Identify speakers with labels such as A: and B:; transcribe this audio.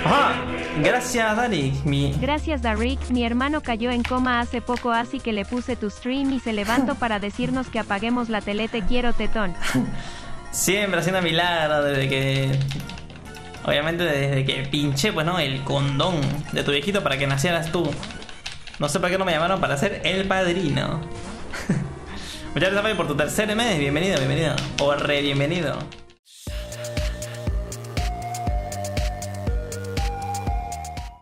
A: Ajá. Gracias, Dari.
B: Gracias, Darik. Mi hermano cayó en coma hace poco, así que le puse tu stream y se levantó para decirnos que apaguemos la tele. Te quiero, tetón.
A: Siempre haciendo milagros desde que... Obviamente desde que pinché, pues, ¿no? El condón de tu viejito para que nacieras tú. No sé por qué no me llamaron para ser el padrino. Muchas gracias, Fabi, por tu tercer mes. Bienvenido, bienvenido. O re bienvenido.